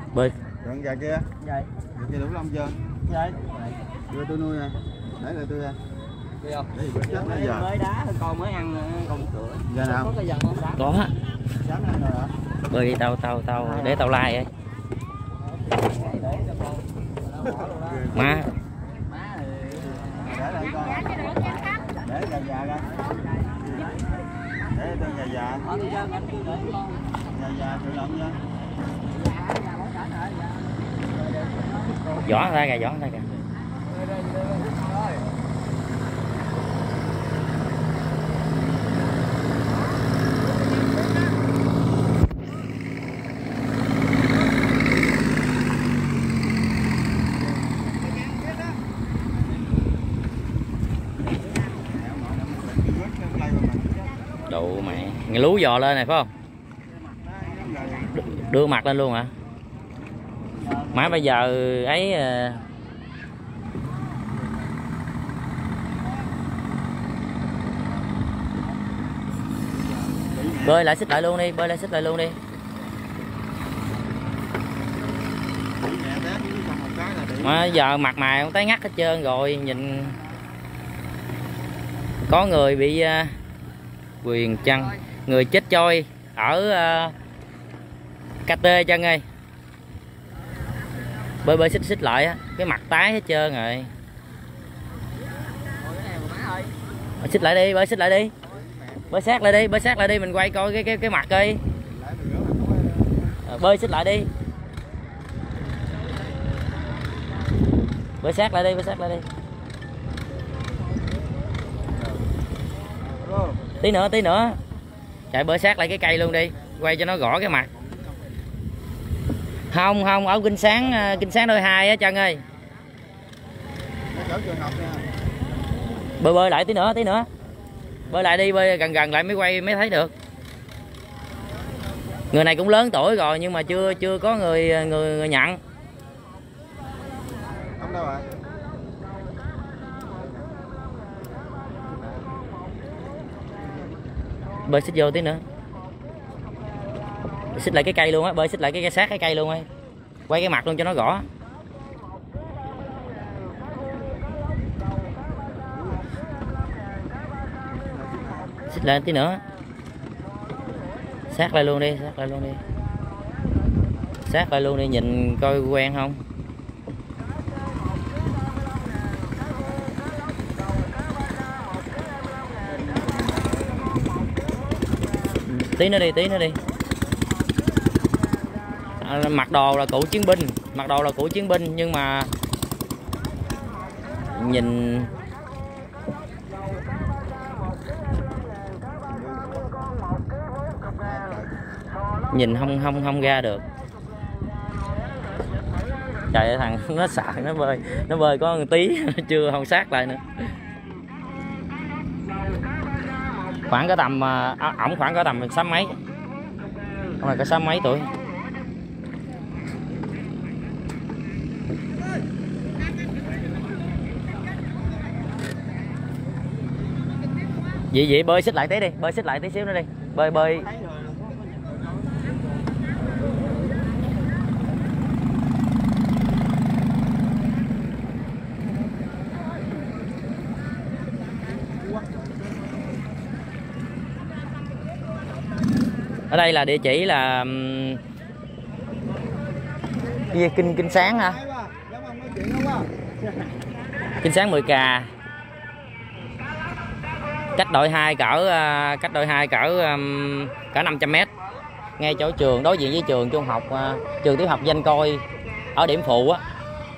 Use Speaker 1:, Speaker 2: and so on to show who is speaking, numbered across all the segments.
Speaker 1: Bơi.
Speaker 2: Còn gà kia.
Speaker 3: Vậy.
Speaker 2: Gà kia đủ lông chưa?
Speaker 3: Vậy.
Speaker 2: Đưa tôi nuôi nè. Để lại tôi ra.
Speaker 3: Đi không?
Speaker 2: Để gì chết nãy giờ.
Speaker 3: Mới đá con mới ăn con cửa.
Speaker 2: Giờ nào?
Speaker 3: Có cái dần không đá.
Speaker 1: Có.
Speaker 2: Sáng ăn rồi hả?
Speaker 1: Bơi đi tao để tao like ấy. Má.
Speaker 2: Để lại con. Để gà già ra. Để con gà già. Gà già chịu lộn nha.
Speaker 1: Giỏ ra kìa, giỏ ra kìa. Đủ mẹ, nghe lú giò lên này phải không? Đưa mặt lên luôn hả? Má bây giờ ấy bơi lại xích lại luôn đi, bơi lại xích lại luôn đi. Mà giờ mặt mày không tái ngắt hết trơn rồi, nhìn có người bị quyền chăng, người chết trôi ở KT chân ơi. Bơi xích lại á, cái mặt tái hết trơn rồi. Xích lại đi, bơi xích lại đi. Bơi sát lại đi, bơi sát lại đi, mình quay coi cái mặt đi. Bơi xích lại đi. Bơi sát lại đi, bơi sát lại đi. Tí nữa. Chạy bơi sát lại cái cây luôn đi, quay cho nó rõ cái mặt. Không, ở kinh sáng đôi 2 á Trân ơi. Bơi lại tí nữa. Bơi lại đi, bơi gần lại mới quay mới thấy được. Người này cũng lớn tuổi rồi nhưng mà chưa có người nhận.
Speaker 2: Không đâu rồi.
Speaker 1: Bơi xích vô tí nữa. Xích lại cái cây luôn á, bơi xích lại cái sát cái cây luôn ấy. Quay cái mặt luôn cho nó rõ. Xích lại tí nữa. Sát lại luôn đi, sát lại luôn đi, nhìn coi quen không. Tí nữa đi. Mặc đồ là cựu chiến binh, nhưng mà nhìn không ra được. Trời ơi, thằng nó sợ nó bơi có một tí chưa không sát lại nữa. Khoảng có tầm ổng khoảng có tầm 60 mấy. Ông này có 60 mấy tuổi. Vậy bơi xích lại tí đi, bơi xích lại tí xíu nữa đi. Bơi ở đây là địa chỉ là Kinh Sáng hả? Kinh Sáng 10K. Cách đội 2 cỡ 500 m. Ngay chỗ trường, đối diện với trường trung học, trường tiểu học Danh Côi ở điểm phụ á.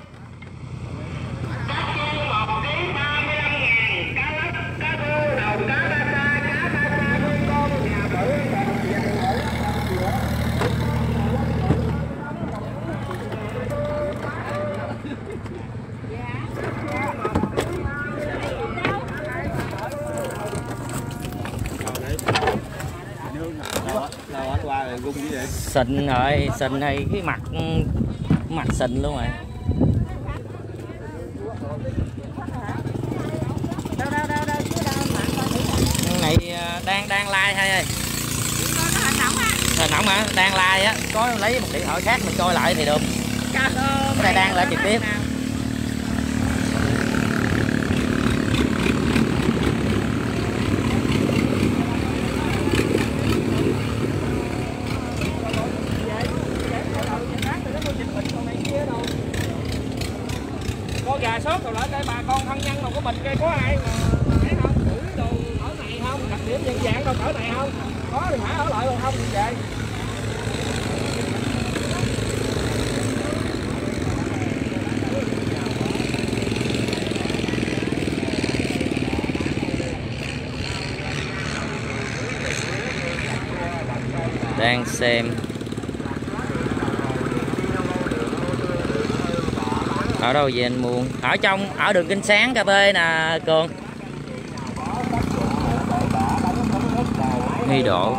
Speaker 1: Sình rồi, sình hay cái mặt sình luôn rồi. Này đang like hay ơi. Hình không hả? Đang like á, có lấy một điện thoại khác mình coi lại thì được. Cái này đang lại trực tiếp.
Speaker 3: Con gà sót rồi lại đây bà con thân nhân mà có mình cây có ai mà thấy không? Thử đồ ở này không? Đặc điểm nhận dạng đâu cỡ này không? Có thì hả ở lại còn không thì về.
Speaker 1: Đang xem ở đâu về anh Muôn? Ở trong, ở đường Kinh Sáng cà phê nè Cường. Nghi Độ.